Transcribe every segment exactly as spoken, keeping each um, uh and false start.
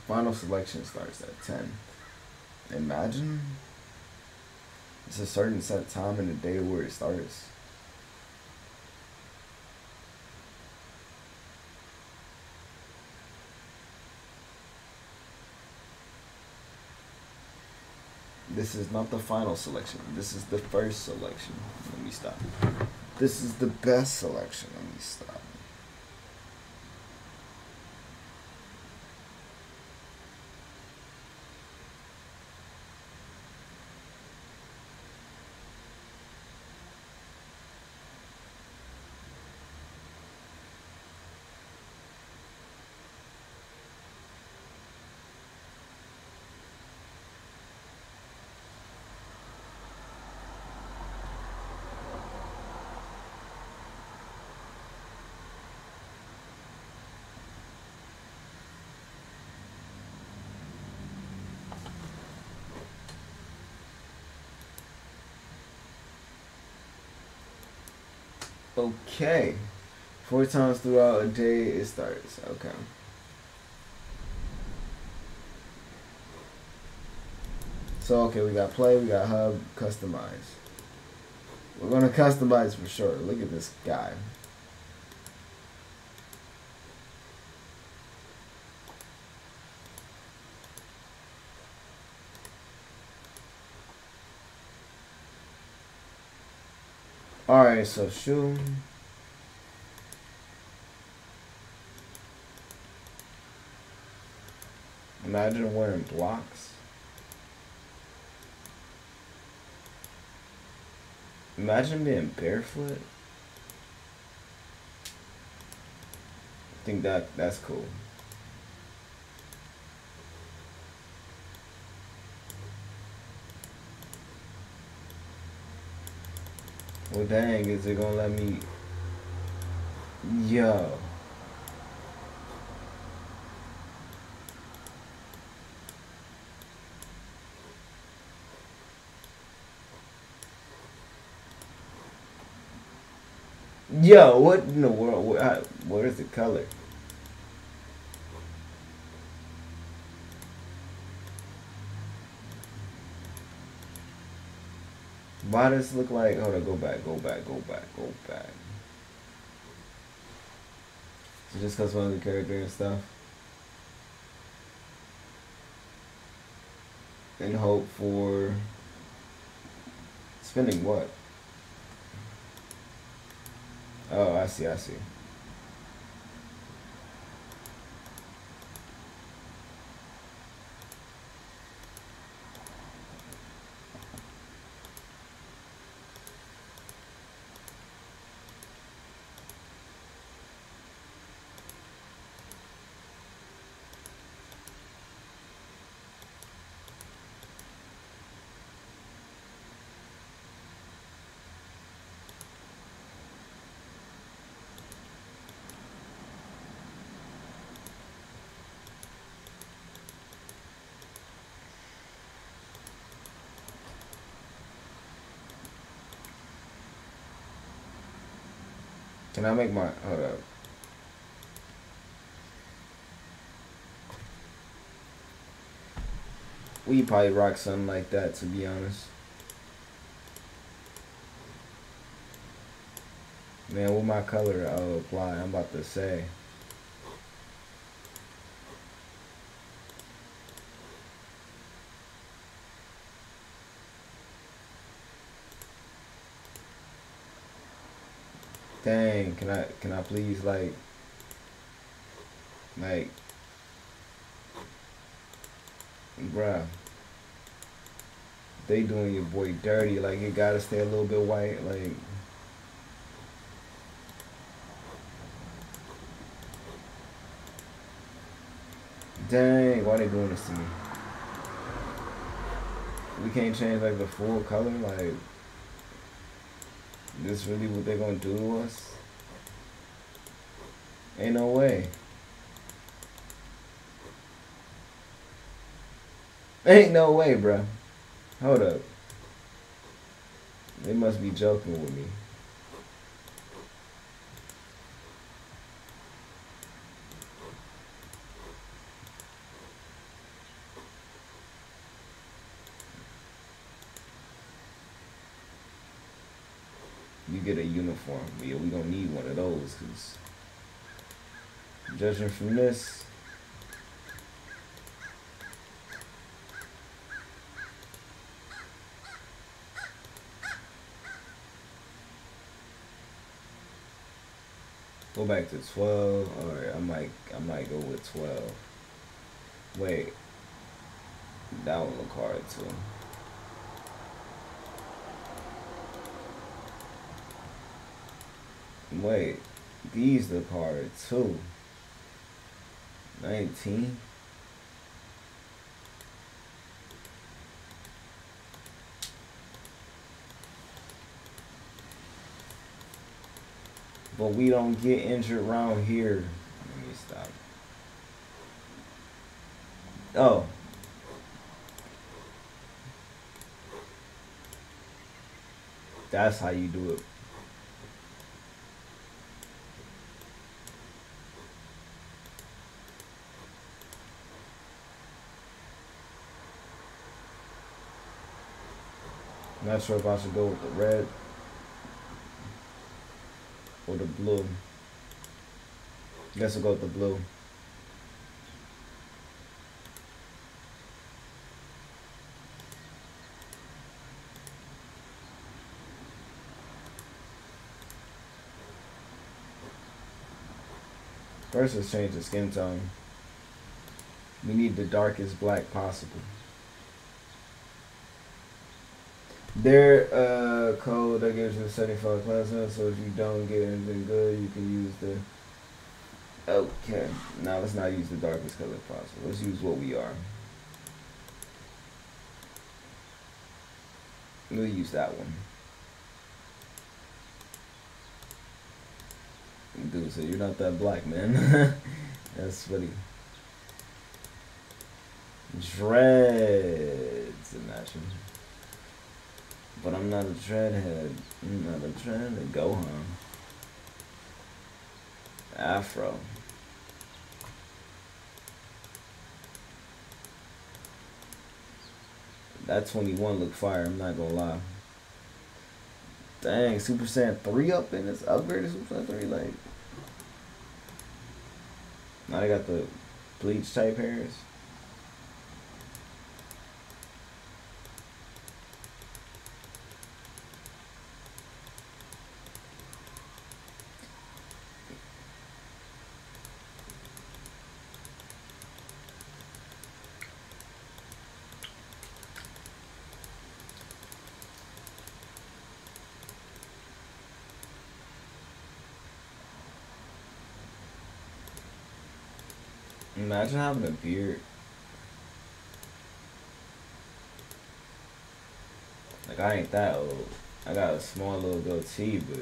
Final selection starts at ten. Imagine it's a certain set time in the day where it starts. This is not the final selection. This is the first selection. Let me stop. This is the best selection. Let me stop. Okay. Four times throughout a day it starts. Okay. So, okay, we got play, we got hub, customize. We're going to customize for sure. Look at this guy. Alright, so shoe. Imagine wearing blocks. Imagine being barefoot. I think that that's cool. Well, dang, is it gonna let me? Yo. Yo, what in the world? What, what is the color? Why does it look like? Hold on, go back, go back, go back, go back. So just cause one of the character and stuff. And hope for spending what? Oh, I see, I see. Can I make my, hold up. We probably rock something like that, to be honest. Man, what my color oh, apply? I'm about to say. Dang, can I can I please like like bruh, they doing your boy dirty, like you gotta stay a little bit white, like dang, why they doing this to me? We can't change like the full color, like this really what they gonna do to us? Ain't no way. Ain't no way, bruh. Hold up. They must be joking with me. you get a uniform. Yeah, we gonna need one of those, cause judging from this, go back to twelve. All right, I might I might go with twelve. Wait, that one look hard too. Wait, these look hard too. nineteen. But we don't get injured around here. Let me stop. Oh. That's how you do it. I'm not sure if I should go with the red or the blue. Guess I'll go with the blue. First, let's change the skin tone. We need the darkest black possible. Their uh, code that gives you seventy-five plasma, so if you don't get anything good, you can use the... Okay, now let's not use the darkest color possible. Let's use what we are. We'll use that one. Dude, so you're not that black, man. That's funny. Dreads imagine. But I'm not a dreadhead. I'm not a dreadhead. Gohan. Afro. That twenty-one look fire, I'm not gonna lie. Dang, Super Saiyan three up in this upgraded Super Saiyan three, like. Now they got the bleach type hairs. Imagine having a beard. Like, I ain't that old. I got a small little goatee, but...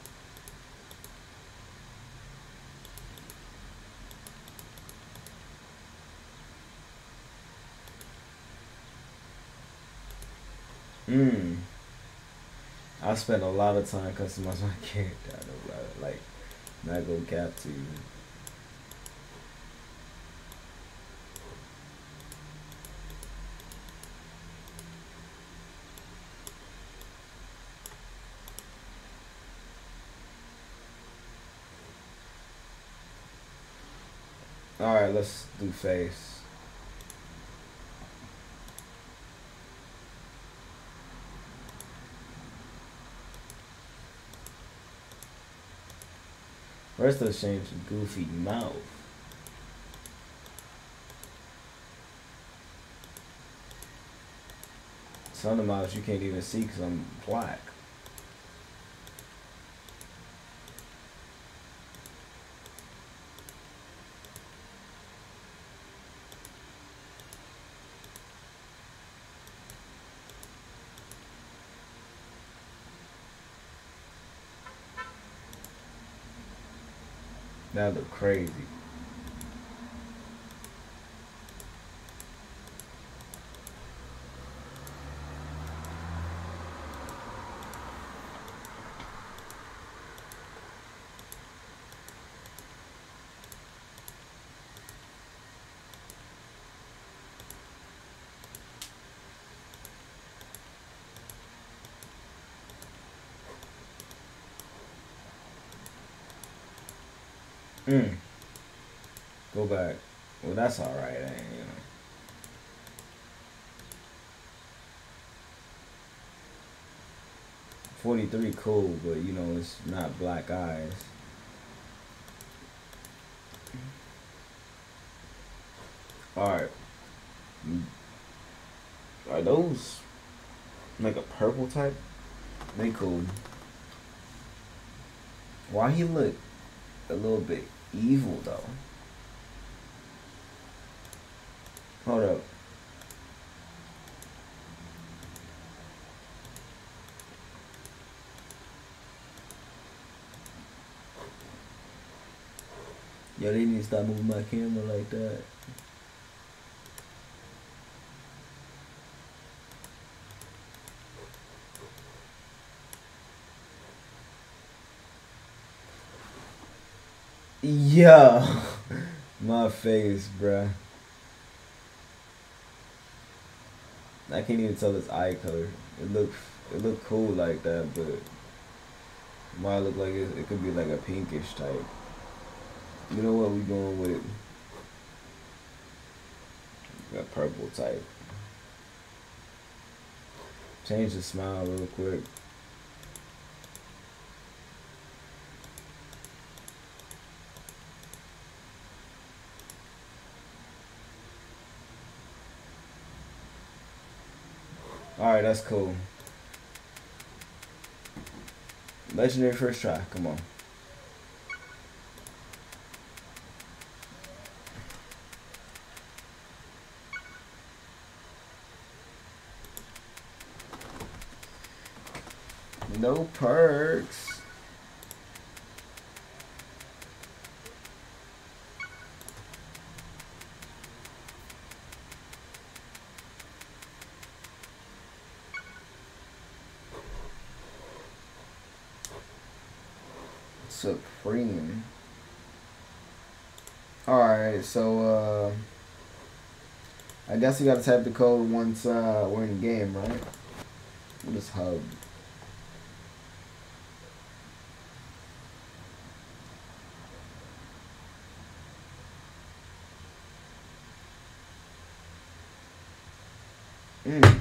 Mmm. I spent a lot of time customizing my character. I know, like, not go cap to you. Alright, let's do face. First, let's change the goofy mouth. Some of the mouths you can't even see because I'm black. That look crazy. Mm. Go back. Well, that's alright, ain't you know. forty-three cool, but you know, it's not black eyes. Alright. Are those like a purple type? They cool. Why he look a little bit evil though? Hold up. Yo, they need to stop moving my camera like that. Yeah, my face, bruh. I can't even tell its eye color. It look, it look cool like that, but it might look like it, it could be like a pinkish type. You know what? We going with a purple type. Change the smile real quick. Alright, that's cool. Legendary first try, come on. No perks. Supreme. Alright, so uh I guess you gotta type the code once uh we're in the game, right? What is hub? Mm.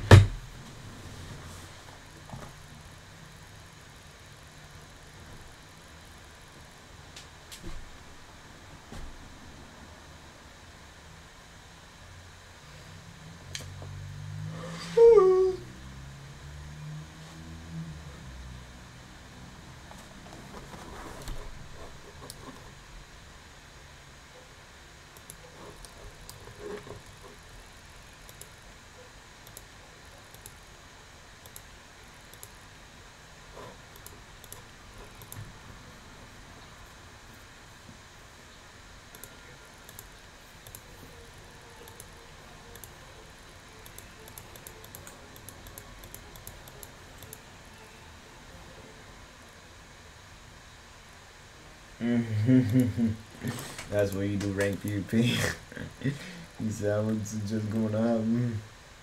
That's where you do rank PvP. He said, "What's just going to happen?"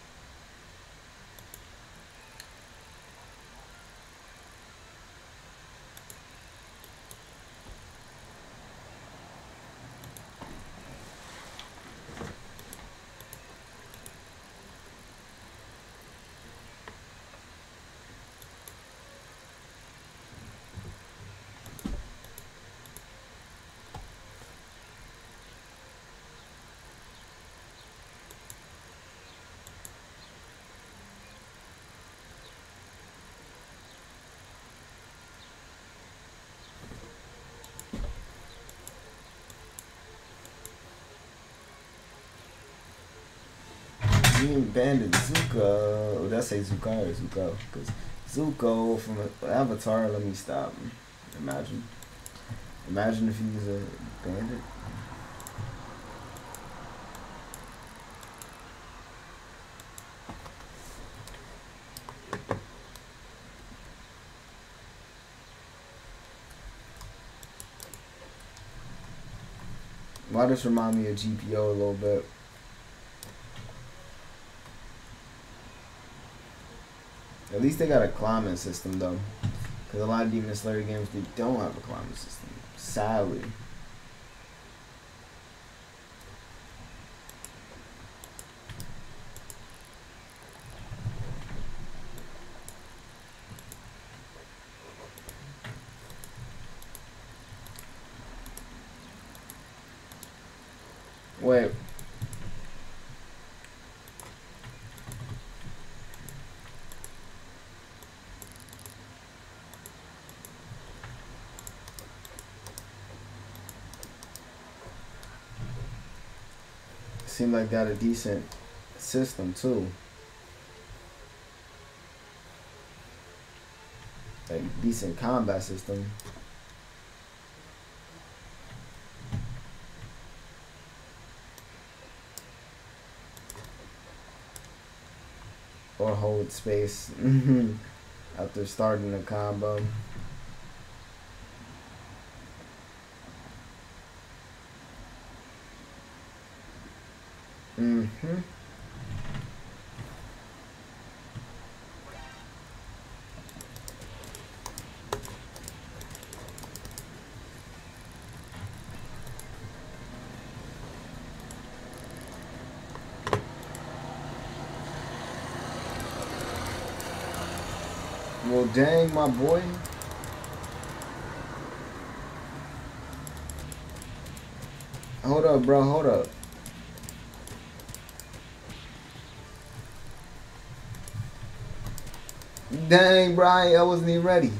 Green Bandit Zuko. Oh, that's say Zuko or Zuko. Because Zuko from Avatar, let me stop. Imagine. Imagine if he was a bandit. Why does this remind me of G P O a little bit? At least they got a climbing system though. Because a lot of Demon Slayer games, they don't have a climbing system. Sadly. Wait. Seemed like got a decent system too. Like decent combat system. Or hold space after starting a combo. Mm-hmm. Well, dang, my boy. Hold up, bro. Hold up. Dang, Brian. I wasn't even ready.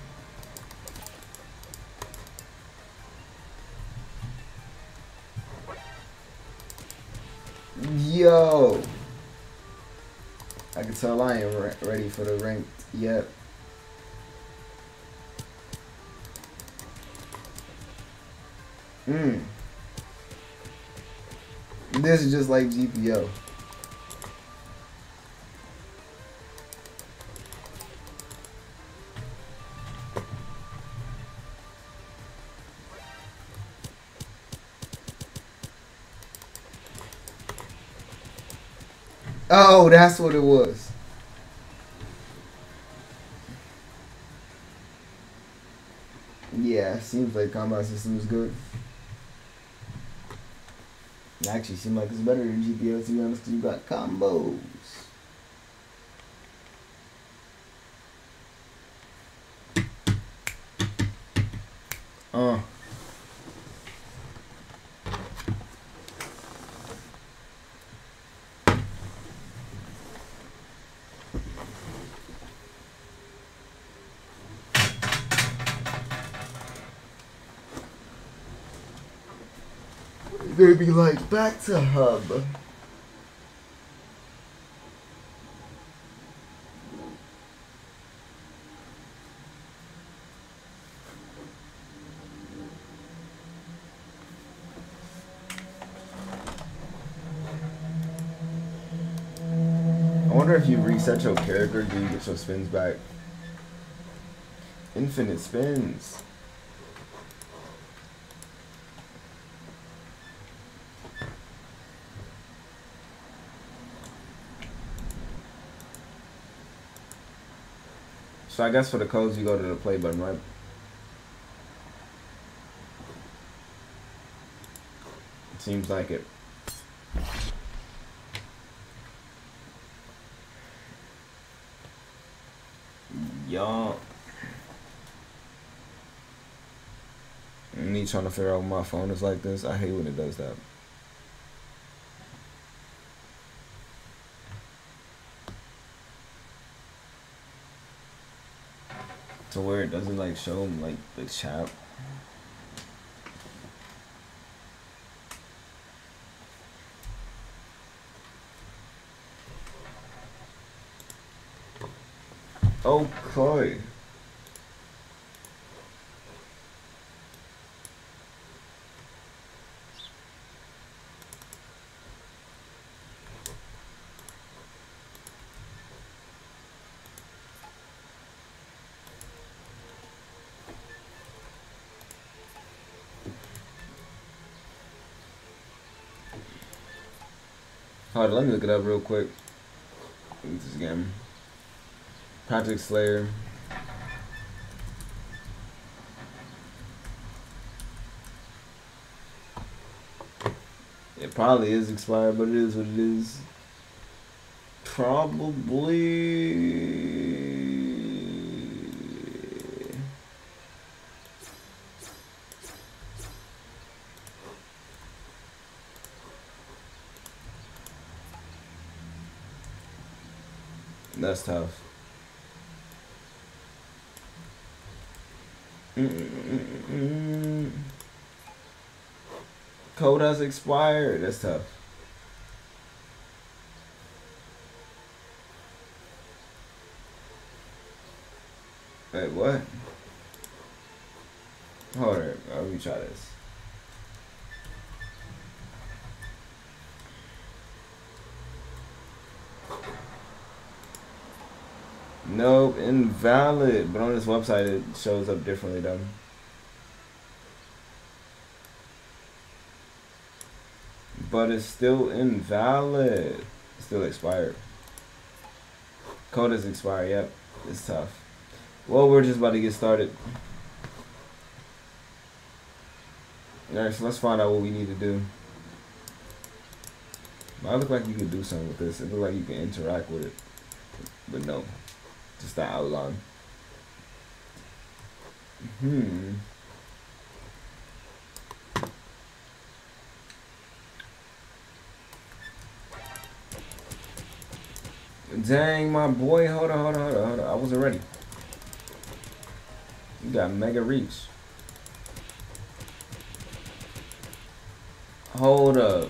Yo. I can tell I ain't re ready for the rank yet. Hmm. This is just like G P O. Oh, that's what it was. Yeah, seems like combat system is good. It actually seems like it's better than G P O, to be honest, because you got combos. Uh. They be like, back to hub. I wonder if you reset your character, do you get your spins back? Infinite spins. So I guess for the codes you go to the play button, right? It seems like it. Y'all. Me trying to figure out what my phone is like this. I hate when it does that. To where it doesn't like show like the chat. Okay. Hold on, let me look it up real quick. This game. Project Slayer. It probably is expired, but it is what it is. Probably. That's tough. Mm-mm-mm-mm. Code has expired. That's tough. Wait, what? Hold on. Let me try this. Nope, invalid. But on this website, it shows up differently, though. But it's still invalid. It's still expired. Code is expired. Yep, it's tough. Well, we're just about to get started. Alright, so let's find out what we need to do. Might look like you could do something with this. It looks like you can interact with it. But no. Just the outline. Hmm. Dang, my boy. Hold on, hold on, hold on, hold on. I wasn't ready. You got mega reach. Hold up.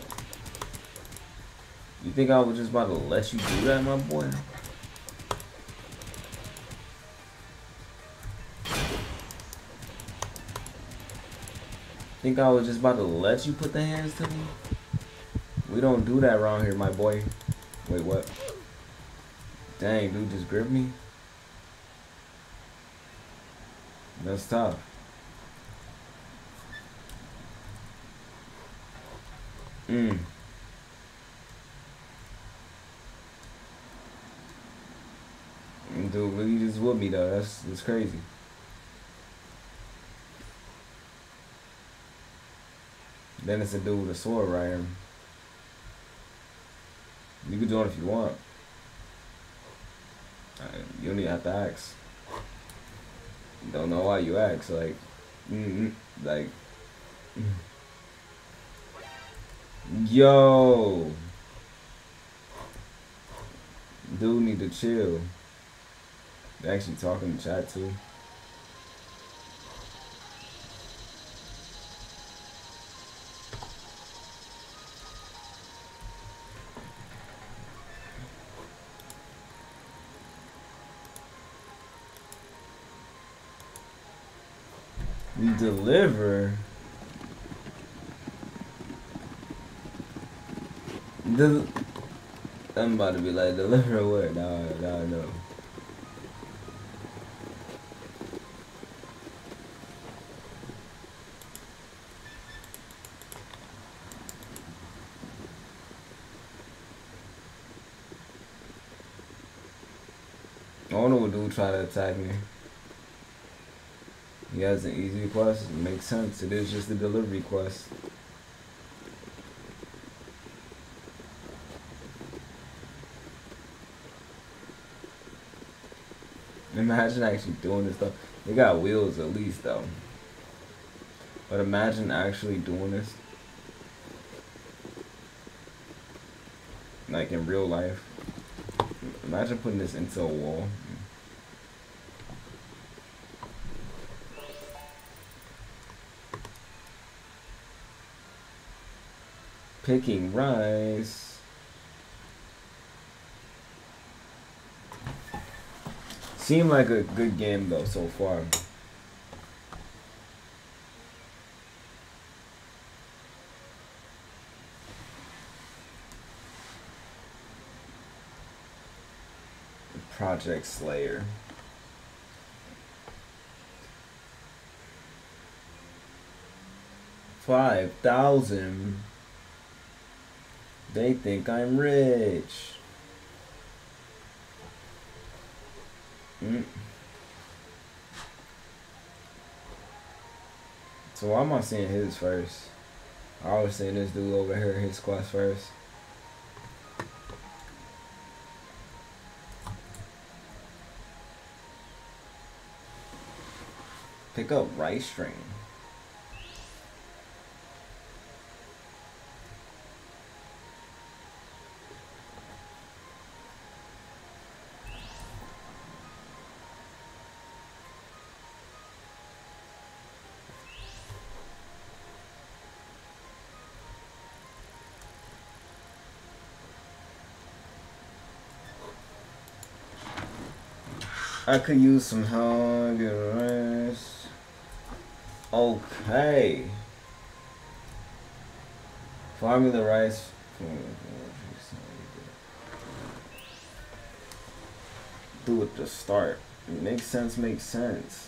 You think I was just about to let you do that, my boy? Think I was just about to let you put the hands to me? We don't do that around here, my boy. Wait, what? Dang, dude just gripped me? That's tough. Mm. Dude really just whooped me though. That's that's crazy. Then it's a dude with a sword right here. You can do it if you want. You don't even have to ask. Don't know why you ask. Like, mm-hmm. like, yo, dude need to chill. They're actually talking in chat too. You deliver. Del I'm about to be like, deliver what? Nah, nah, no. I don't know what dude try to attack me. He has an easy quest. It makes sense. It is just a delivery quest. Imagine actually doing this stuff. They got wheels at least though. But imagine actually doing this. Like in real life. Imagine putting this into a wall. Picking rice. Seemed like a good game though so far. Project Slayer. Five thousand. They think I'm rich. Mm. So why am I seeing his first? I was seeing this dude over here, his quest first. Pick up rice string. I could use some help. Get a rest. Okay. Farming the rice. Do it to start. Makes sense, makes sense.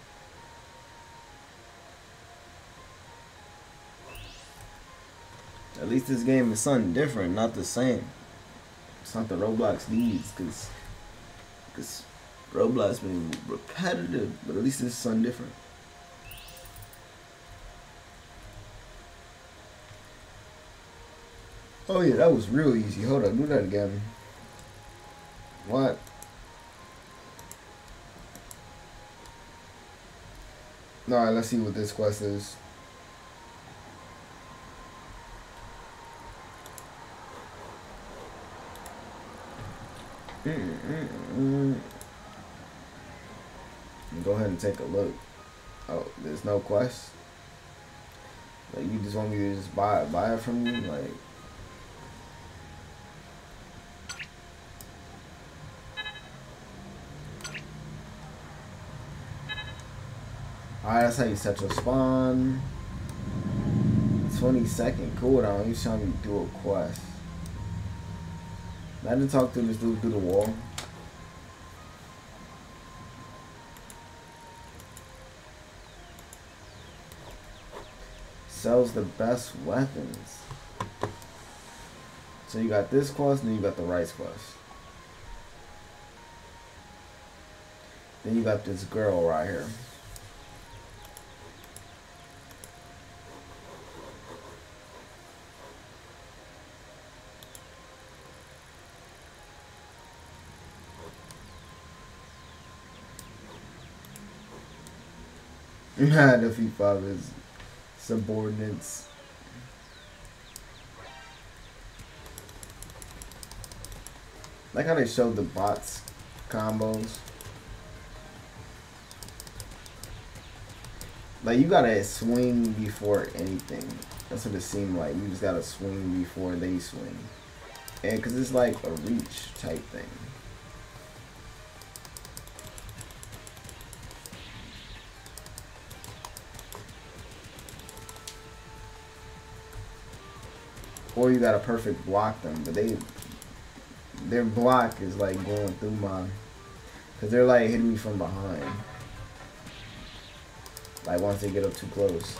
At least this game is something different, not the same. It's not the Roblox needs, cause, cause Roblox been repetitive, but at least this is something different. Oh yeah, that was real easy. Hold on, do that again. What? Alright, let's see what this quest is. Mm -mm -mm. Go ahead and take a look. Oh, there's no quest? Like, you just want me to just buy it, buy it from you? Like... Alright, that's how you set your spawn. twenty second cooldown. He's trying to do a quest. Imagine talk to this dude through the wall. Sells the best weapons. So you got this quest, and then you got the rice quest. Then you got this girl right here. Defeat five is subordinates. Like how they showed the bots combos. Like you gotta swing before anything. That's what it seemed like. You just gotta swing before they swing. And cause it's like a reach type thing. Or you gotta perfect block them, but they, their block is like going through mine, cause they're like hitting me from behind. Like once they get up too close.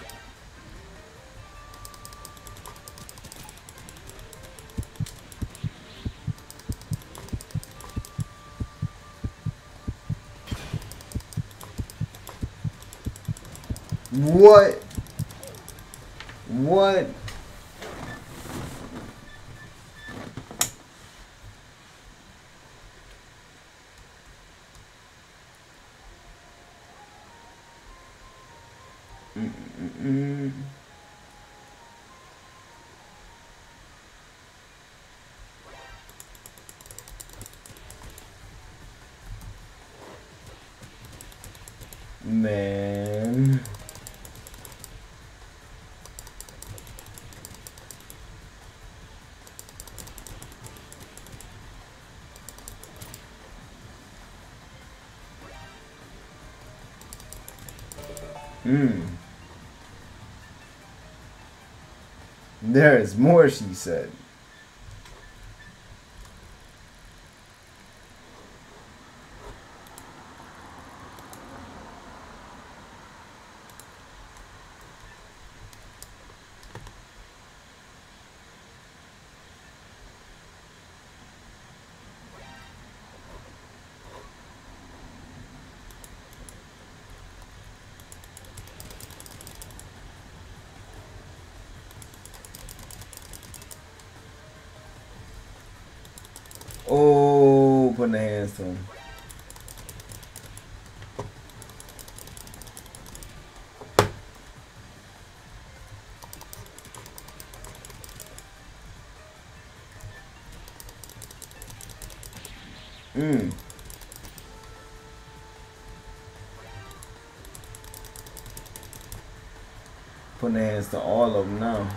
What? What? Mm-mm-mm. Man. Hmm. There is more, she said. Oh, putting the hands to him. Mm. Putting the hands to all of them now.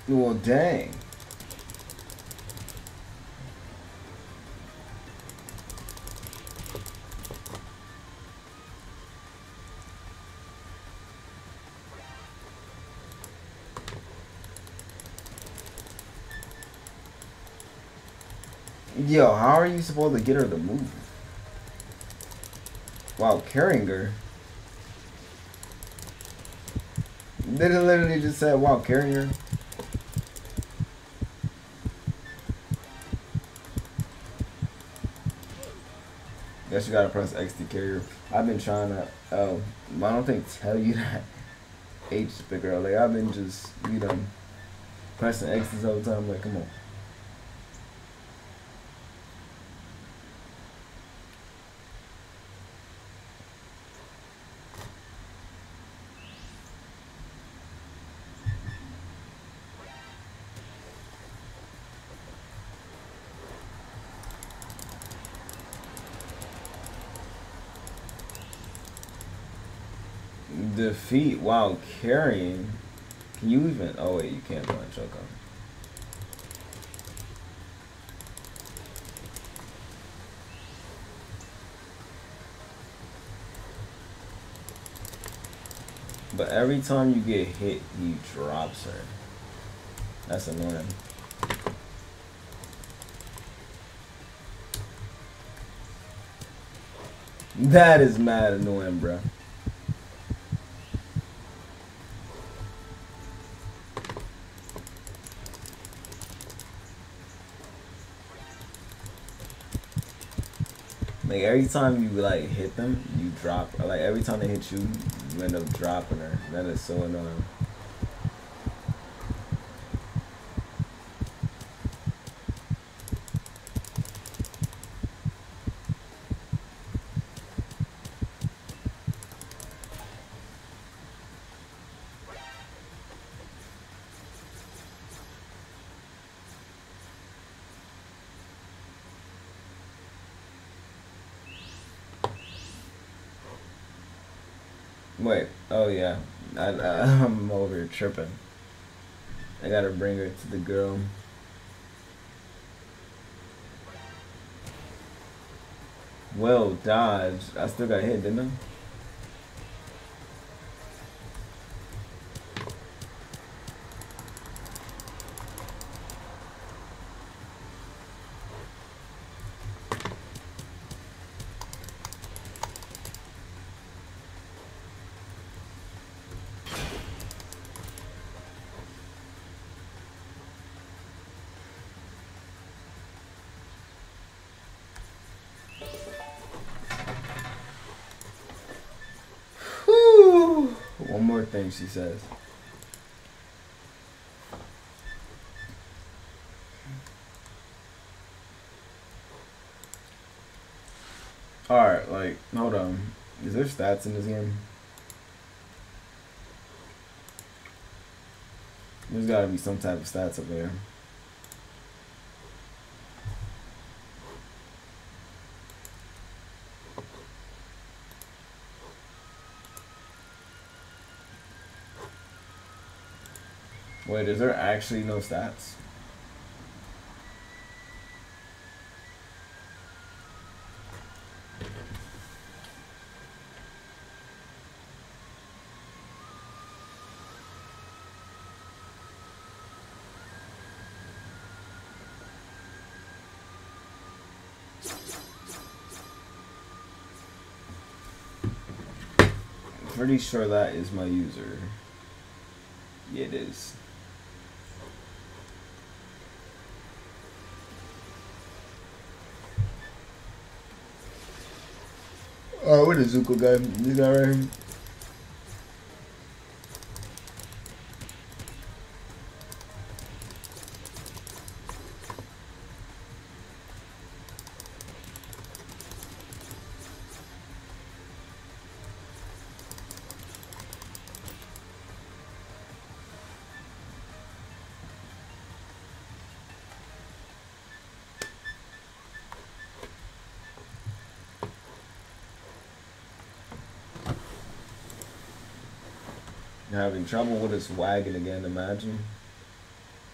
Well, dang. Yo, how are you supposed to get her to move? While carrying her? They literally just said while carrying her. Guess you gotta press X to carry her. I've been trying to. Oh, why don't they tell you that? H to pick her up. Like, I've been just, you know, pressing X this whole time. Like, come on. Defeat while carrying. Can you even? Oh wait, you can't punch. Okay. But every time you get hit, he drops her. That's annoying. That is mad annoying, bro. Like, every time you like hit them, you drop. Or, like, every time they hit you, you end up dropping her. That is so annoying. Wait, oh yeah, I, I, I'm over here tripping. I gotta bring her to the girl. Well dodged. I still got hit, didn't I? One more thing she says. Alright, like, hold on. Is there stats in this game? There's gotta be some type of stats up there. Wait, is there actually no stats? Pretty sure that is my user. Yeah, it is. Oh, what is Zuko guy? This guy right here. Having trouble with his wagon again, imagine.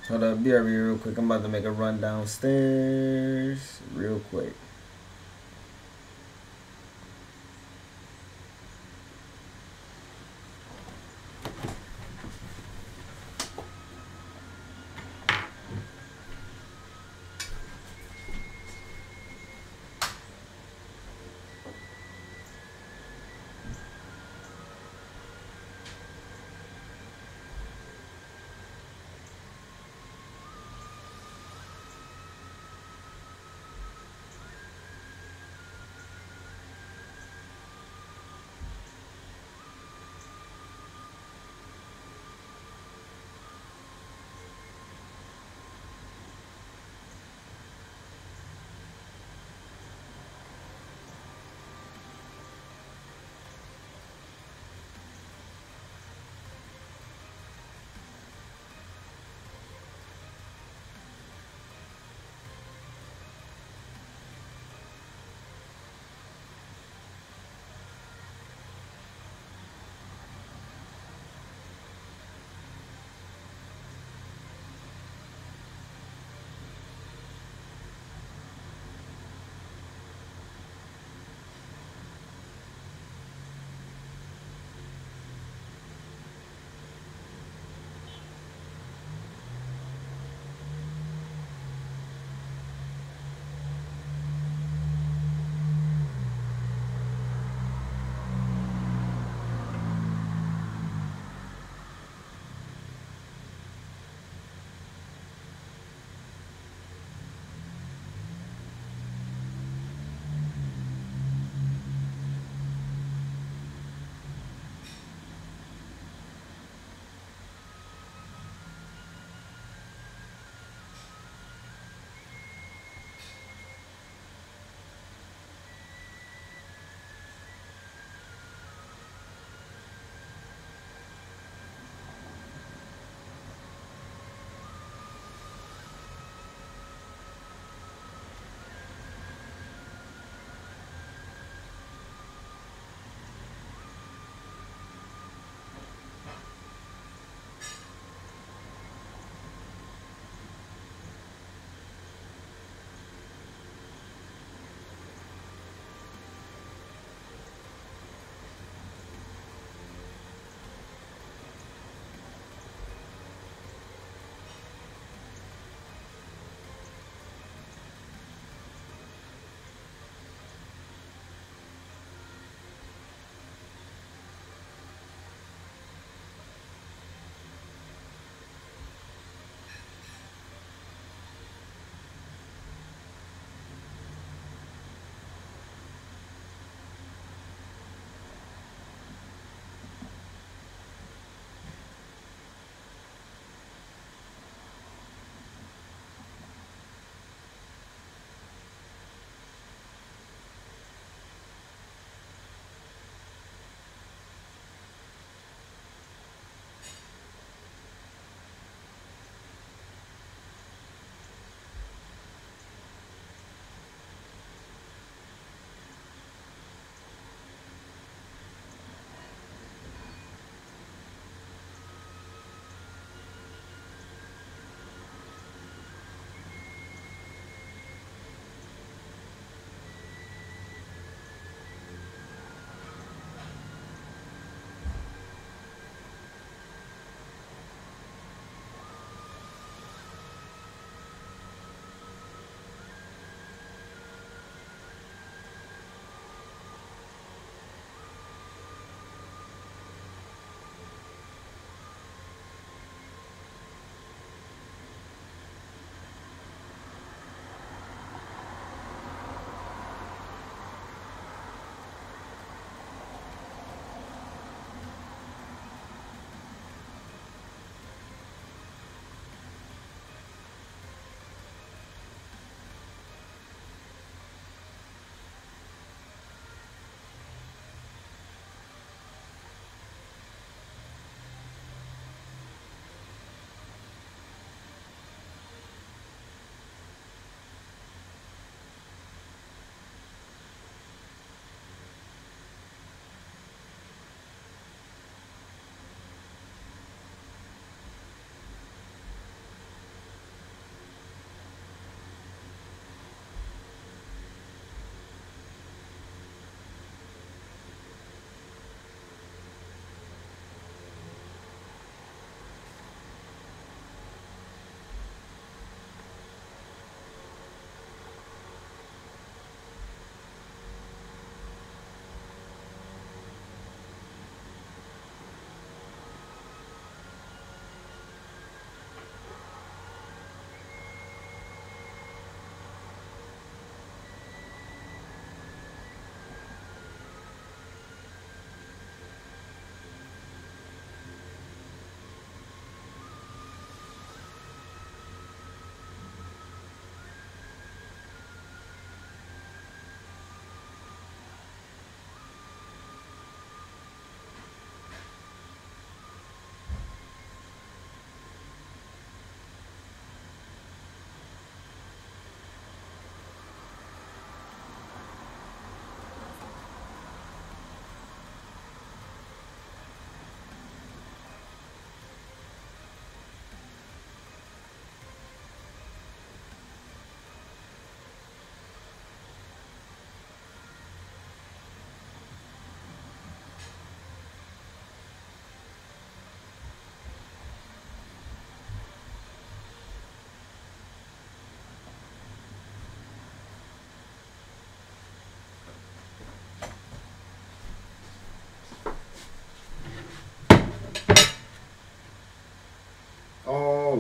Hold up, B R B real quick. I'm about to make a run downstairs real quick.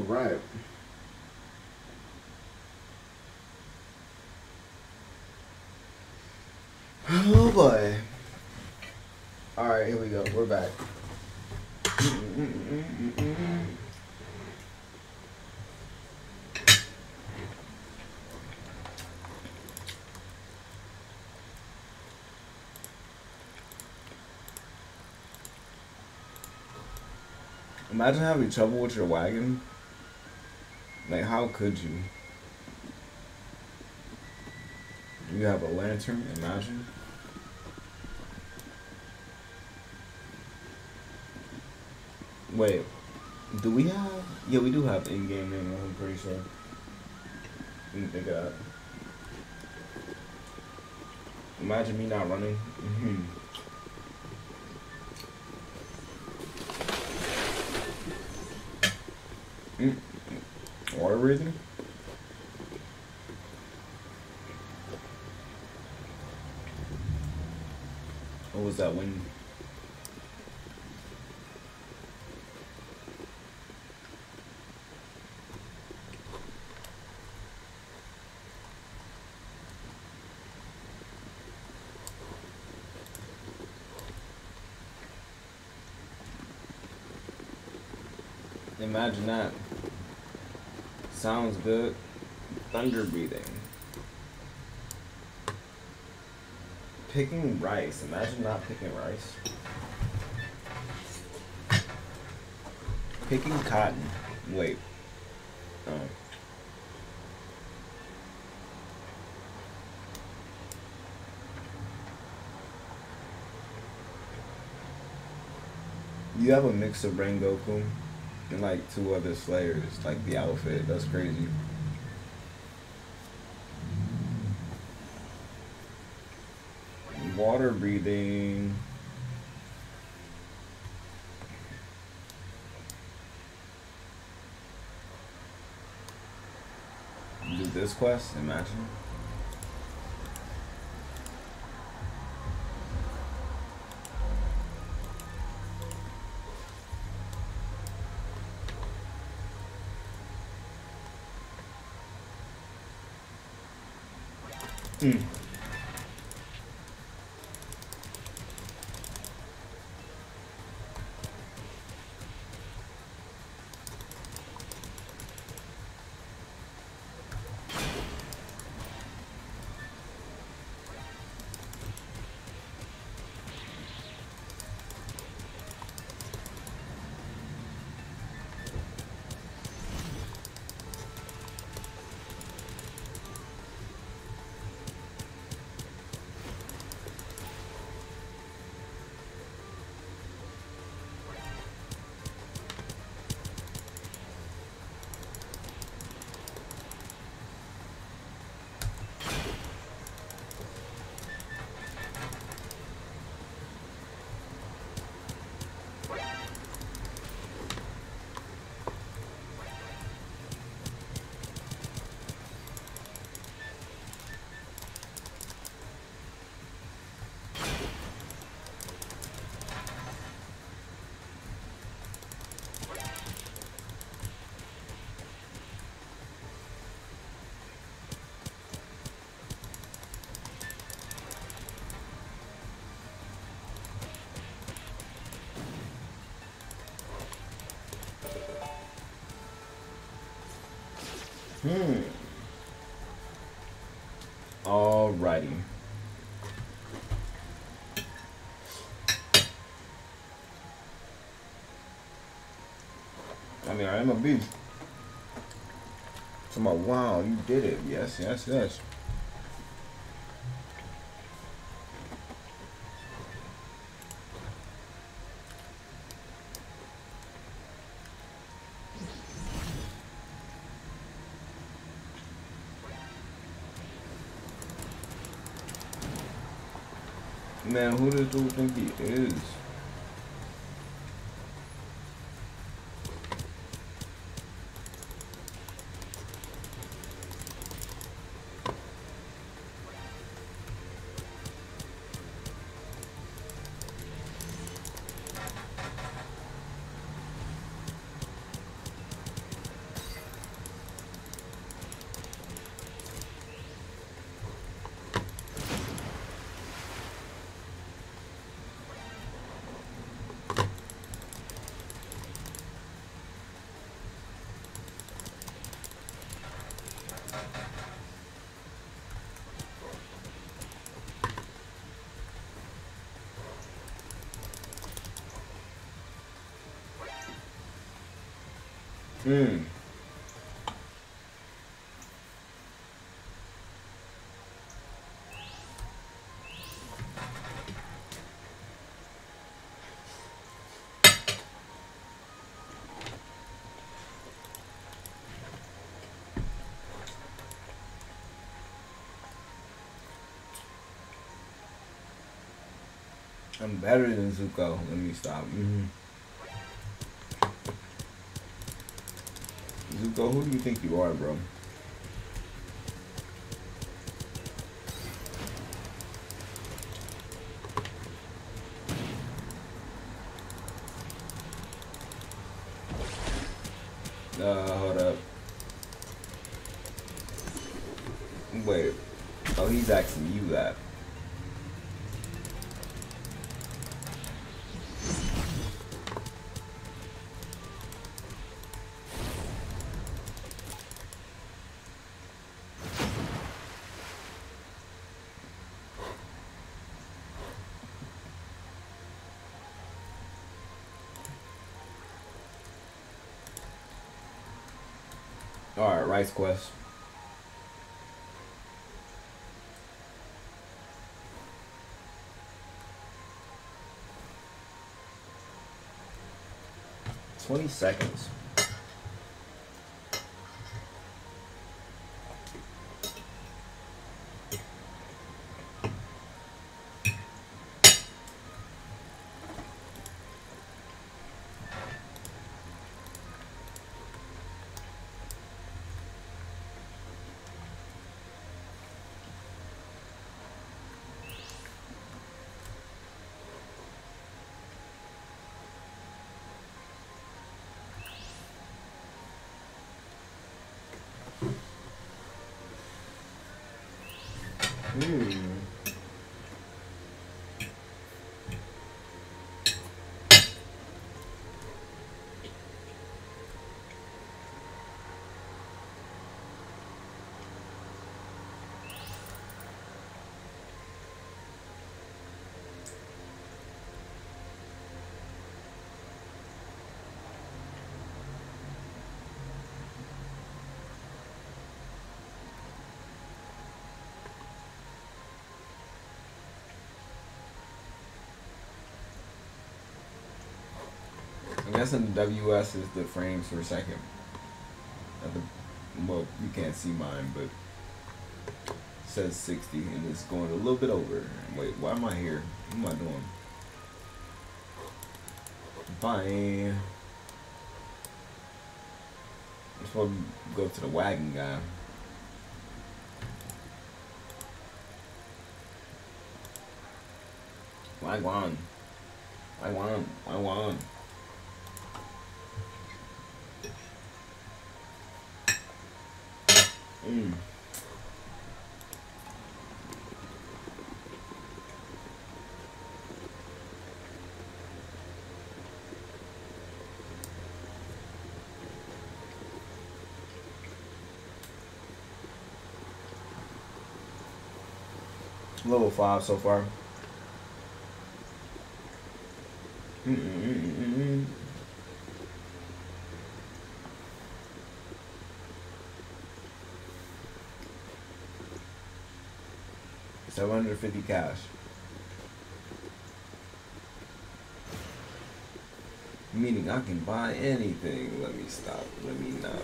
right. Oh boy. Alright, here we go. We're back. Imagine having trouble with your wagon. Like, how could you? You have a lantern, imagine. Wait, do we have? Yeah, we do have in-game name, I'm pretty sure. Didn't think of that. Imagine me not running. Mm-hmm. Mm. Water breathing? What was that wind? Imagine that. Sounds good. Thunder breathing. Picking rice. Imagine not picking rice. Picking cotton. Wait. Oh. You have a mix of Rengoku and like two other Slayers, like the outfit. That's crazy. Water breathing. Do this quest, imagine. Hmm. Hmm. Alrighty. I mean, I am a beast. So I'm like, wow, you did it. Yes, yes, yes. Man, who does dude think he is? Mm. I'm better than Zuko. Let me stop. Mm-hmm. Zuko, who do you think you are, bro? Uh, hold up. Wait. Oh, he's asking you that. Alright, Rice Quest. Twenty seconds. Hmm. I'm guessing the W S is the frames per second. At the, well, you can't see mine, but it says sixty and it's going a little bit over. Wait, why am I here? What am I doing? Bye. I'm supposed to go to the wagon guy. Wagwan. Wagwan. Wagwan. Mm. Level five so far. Mm-mm-mm-mm-mm. seven hundred fifty cash. Meaning I can buy anything. Let me stop. Let me not.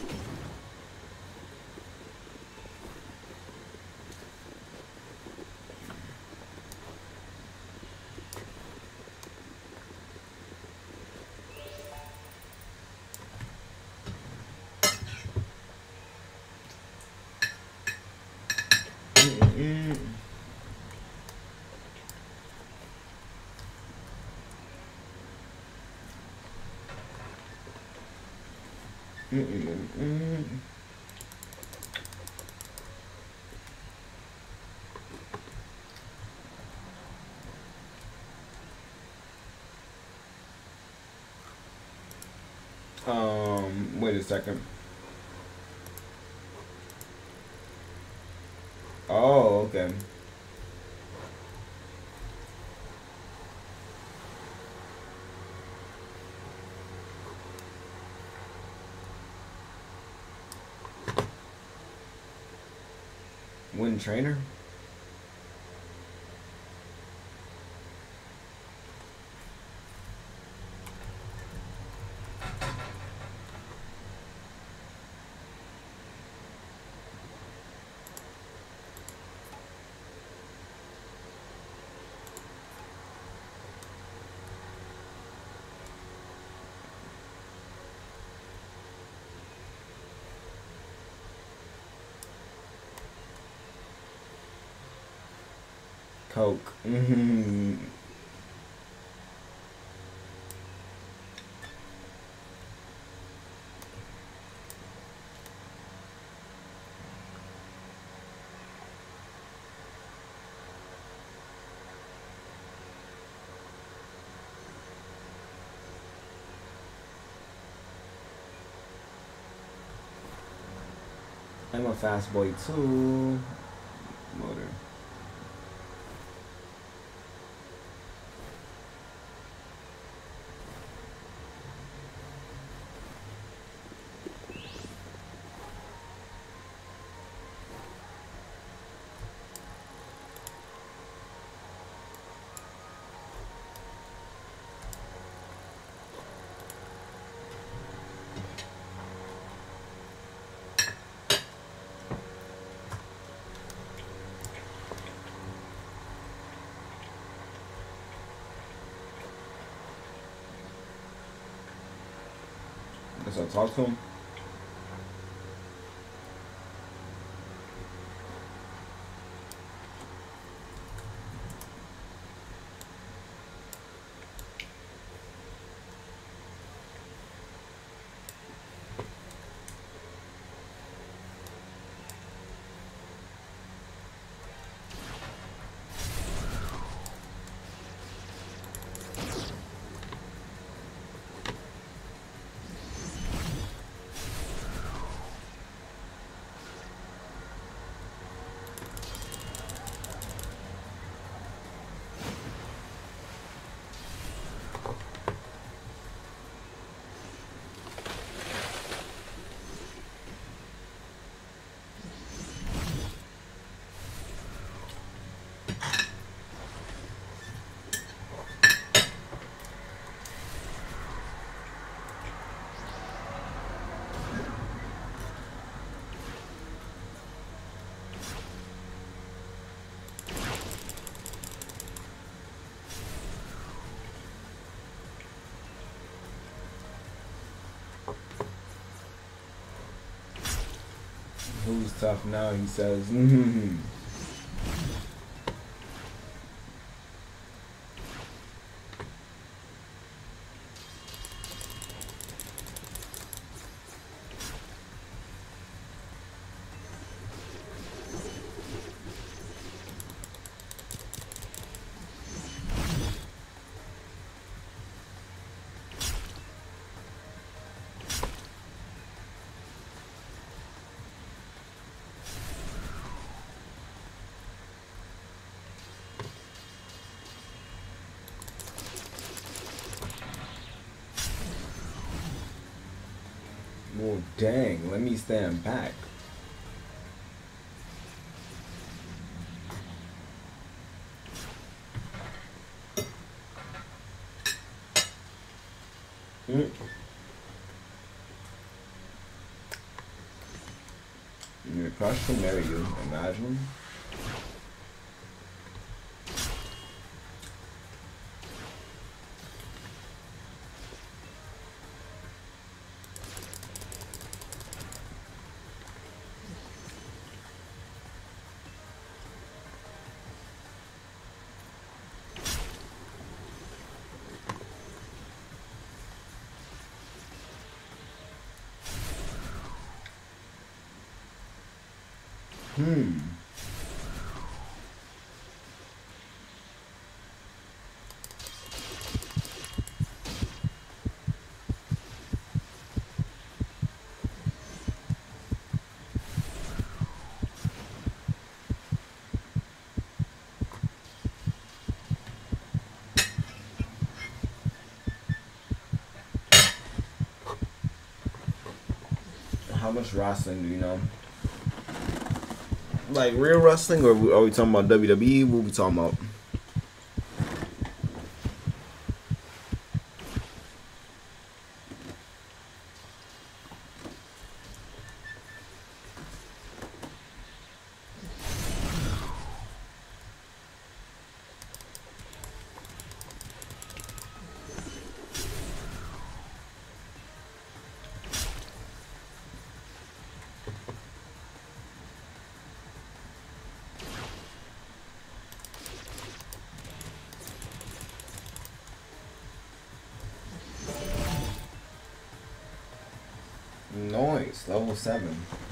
Mm-mm. Mm-mm-mm. Um, wait a second. Oh, okay. Win trainer? Coke. Mm-hmm. I'm a fast boy too. Motor. Guess I'll talk to him. Who's tough now? He says. Mm-hmm. Well, dang, let me stand back. Mm. Your crush can marry you, imagine. Hmm. How much wrestling do you know? like real wrestling, or are we talking about W W E? What we talking about? Noise, level seven.